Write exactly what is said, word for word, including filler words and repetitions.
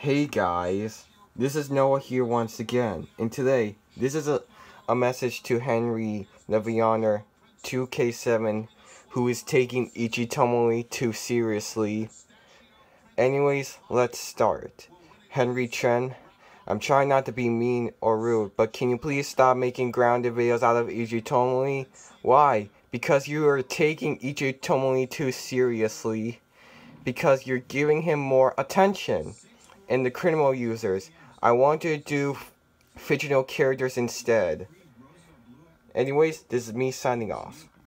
Hey guys, this is Noah here once again, and today, this is a, a message to Henry The Vyonder two k seven, who is taking Ichi Tomoe Too seriously. Anyways, let's start. Henry Chen, I'm trying not to be mean or rude, but can you please stop making grounded videos out of Ichi Tomoe? Why? Because you are taking Ichi Tomoe Too seriously. Because you're giving him more attention. And the criminal users, I want you to do fictional characters instead. Anyways, this is me signing off.